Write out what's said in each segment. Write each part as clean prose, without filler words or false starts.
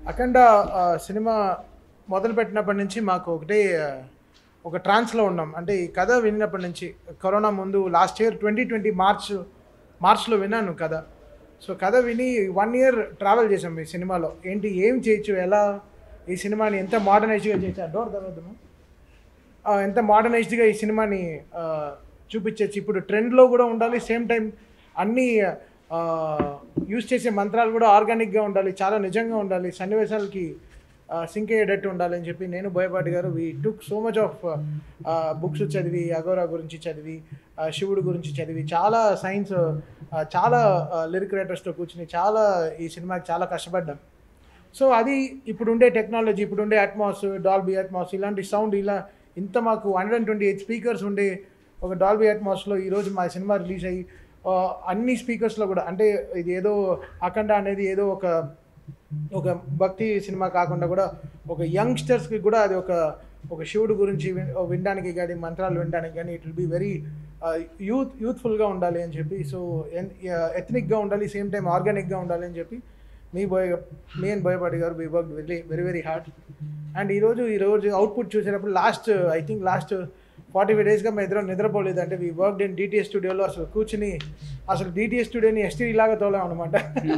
అఖండ cinema మొదలుపెట్టినప్పటి నుంచి మాకు ఒకటే ఒక ట్రాన్స్లో ఉన్నాం. అంటే ఈ కథ విన్నప్పటి నుంచి కరోనా ముందు లాస్ట్ ఇయర్ 2020 మార్చ్లో విన్నాను కథ. సో కథ విని 1 year ట్రావెల్ చేసాం ఈ సినిమాలో. ఏంటి ఏం చేయొచ్చు, ఎలా ఈ సినిమాని ఎంత మోడర్నైజ్డ్గా చేయొచ్చు, డోర్ తర్వాత ఎంత మోడర్నైజ్డ్గా ఈ సినిమాని చూపించచ్చు. ఇప్పుడు ట్రెండ్లో కూడా ఉండాలి, సేమ్ టైం అన్నీ యూజ్ చేసే మంత్రాలు కూడా ఆర్గానిక్గా ఉండాలి, చాలా నిజంగా ఉండాలి, సన్నివేశాలకి సింక్ అయ్యేటట్టు ఉండాలని చెప్పి నేను బోయపాటి గారు we took so much of books చదివి, అఘోరా గురించి చదివి, శివుడు గురించి చదివి, చాలా సైన్స్, చాలా లిరిక్ రైటర్స్తో కూర్చుని చాలా ఈ సినిమాకి చాలా కష్టపడ్డాం. సో అది ఇప్పుడుండే టెక్నాలజీ, ఇప్పుడుండే అట్మాస్, డాల్బీ అట్మాస్, ఇలాంటి సౌండ్ ఇంత మాకు 128 స్పీకర్స్ ఉండే ఒక డాల్బీ అట్మాస్లో ఈరోజు మా సినిమా రిలీజ్ అయ్యి అన్ని స్పీకర్స్లో కూడా, అంటే ఇది ఏదో అఖండ అనేది ఏదో ఒక భక్తి సినిమా కాకుండా కూడా ఒక యంగ్స్టర్స్కి కూడా అది ఒక శివుడు గురించి వినడానికి కానీ, మంత్రాలు వినడానికి కానీ ఇట్ విల్ బి వెరీ యూత్ఫుల్గా ఉండాలి అని చెప్పి, సో ఎథనిక్గా ఉండాలి, సేమ్ టైం ఆర్గానిక్గా ఉండాలి అని చెప్పి మీ అండ్ బోయపాటి గారు we work very very hard. And ఈరోజు అవుట్పుట్ చూసేటప్పుడు లాస్ట్ 45 daysగా మేము ఇద్దరం నిద్రపోలేదు. అంటే వీ వర్క్డ్ ఇన్ డిటిఎస్ స్టూడియోలో. అసలు కూర్చుని అసలు డిటిఎస్ స్టూడియోని ఎస్టీడీ లాగా తోలాం అనమాట.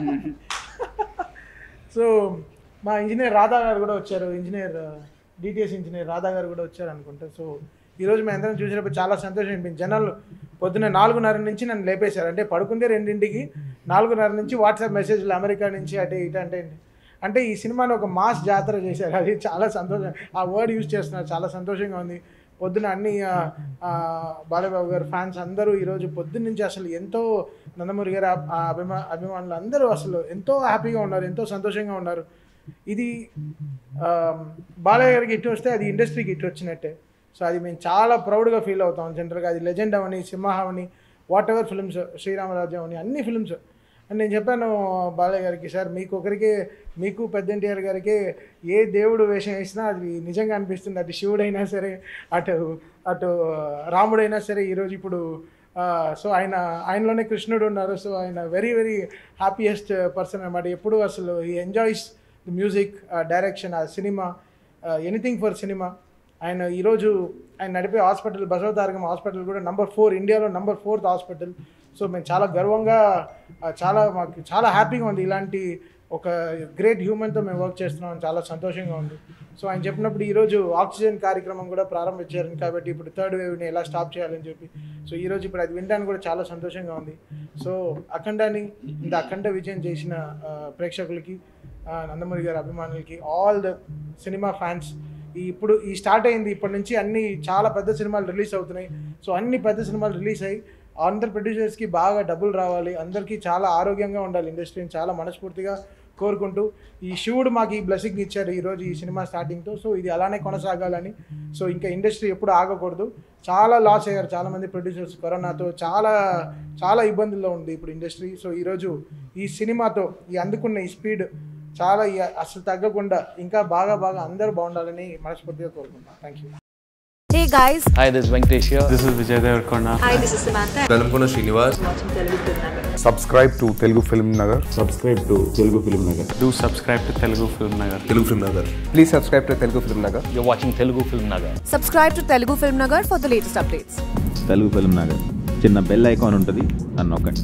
సో మా ఇంజనీర్ రాధా గారు కూడా వచ్చారు, డిటిఎస్ ఇంజనీర్ రాధా గారు కూడా వచ్చారు అనుకుంటా. సో ఈరోజు మేము అందరం చూసినప్పుడు చాలా సంతోషం అనిపించింది. జనాలు పొద్దున్న 4:30 నుంచి నన్ను లేపేశారు. అంటే పడుకుందే 2ంటికి, 4:30 నుంచి వాట్సాప్ మెసేజ్లు అమెరికా నుంచి అటే ఇటు అంటే ఈ సినిమాని ఒక మాస్ జాతర చేశారు. అది చాలా సంతోషం, ఆ వర్డ్ యూజ్ చేస్తున్నారు, చాలా సంతోషంగా ఉంది. పొద్దున అన్ని బాలబాబు గారు ఫ్యాన్స్ అందరూ ఈరోజు పొద్దున్న నుంచి అసలు ఎంతో, నందమూరి గారు అభిమానులు అందరూ అసలు ఎంతో హ్యాపీగా ఉన్నారు, ఎంతో సంతోషంగా ఉన్నారు. ఇది బాలయ్య గారికి హిట్ వస్తే అది ఇండస్ట్రీకి హిట్ వచ్చినట్టే. సో అది మేము చాలా ప్రౌడ్గా ఫీల్ అవుతాం. జనరల్గా అది లెజెండ్ అవని, సింహ అవని, వాట్ ఎవర్ ఫిల్మ్స్, శ్రీరామరాజ్యం అని అన్ని ఫిల్మ్స్. అని నేను చెప్పాను బాలయ్య గారికి, సార్ మీకు పెద్ద ఎన్టీఆర్ గారికి ఏ దేవుడు వేషం వేసినా అది నిజంగా అనిపిస్తుంది. అటు శివుడైనా సరే, అటు రాముడైనా సరే. ఈరోజు ఇప్పుడు సో ఆయనలోనే కృష్ణుడు ఉన్నారు. సో ఆయన వెరీ వెరీ హ్యాపీయెస్ట్ పర్సన్ అనమాట. ఎప్పుడు అసలు ఈ ఎంజాయ్స్ ది మ్యూజిక్, డైరెక్షన్, ఆ సినిమా, ఎనీథింగ్ ఫర్ సినిమా. ఈరోజు ఆయన నడిపే హాస్పిటల్, బసవతారకం హాస్పిటల్ కూడా నంబర్ 4, ఇండియాలో నంబర్ 4th హాస్పిటల్. సో మేము చాలా గర్వంగా, మాకు చాలా హ్యాపీగా ఉంది. ఇలాంటి ఒక గ్రేట్ హ్యూమన్తో మేము వర్క్ చేస్తున్నాం, చాలా సంతోషంగా ఉంది. సో ఆయన చెప్పినప్పుడు ఈరోజు ఆక్సిజన్ కార్యక్రమం కూడా ప్రారంభించారు కాబట్టి ఇప్పుడు 3rd వేవ్ని ఎలా స్టాప్ చేయాలని చెప్పి. సో ఈరోజు ఇప్పుడు అది వినడానికి కూడా చాలా సంతోషంగా ఉంది. సో అఖండాని ఇంత అఖండ విజయం చేసిన ప్రేక్షకులకి, నందమూరి గారి అభిమానులకి, ఆల్ ద సినిమా ఫ్యాన్స్, ఇప్పుడు స్టార్ట్ అయింది, ఇప్పటి నుంచి అన్ని చాలా పెద్ద సినిమాలు రిలీజ్ అవుతున్నాయి. సో అన్ని పెద్ద సినిమాలు రిలీజ్ అయ్యి అందరు ప్రొడ్యూసర్స్కి బాగా డబ్బులు రావాలి, అందరికీ చాలా ఆరోగ్యంగా ఉండాలి ఇండస్ట్రీని చాలా మనస్ఫూర్తిగా కోరుకుంటూ, ఈ శివుడు మాకు ఈ బ్లెస్సింగ్ ఇచ్చారు ఈరోజు ఈ సినిమా స్టార్టింగ్తో. సో ఇది అలానే కొనసాగాలని. సో ఇంకా ఇండస్ట్రీ ఎప్పుడు ఆగకూడదు. చాలా లాస్ అయ్యారు చాలామంది ప్రొడ్యూసర్స్ కరోనాతో, చాలా ఇబ్బందుల్లో ఉంది ఇప్పుడు ఇండస్ట్రీ. సో ఈరోజు ఈ సినిమాతో అందుకున్న ఈ స్పీడ్ చాలా అసలు తగ్గకుండా ఇంకా బాగా అందరూ బాగుండాలని మనస్ఫూర్తిగా కోరుకుంటున్నాను. Thank you. Hey guys. Hi, this is Venkatesh here. This is Vijay Devarkonda. Hi, this is Samantha. Velamkona Srinivas. Watching Telugu FilmNagar. Subscribe to Telugu FilmNagar. Subscribe to Telugu FilmNagar. Do subscribe to Telugu FilmNagar. Telugu FilmNagar. Please subscribe to Telugu FilmNagar. You're watching Telugu FilmNagar. Subscribe to Telugu FilmNagar for the latest updates. Telugu FilmNagar. చిన్న bell icon ఉంటుంది, నన్ను నొక్కండి.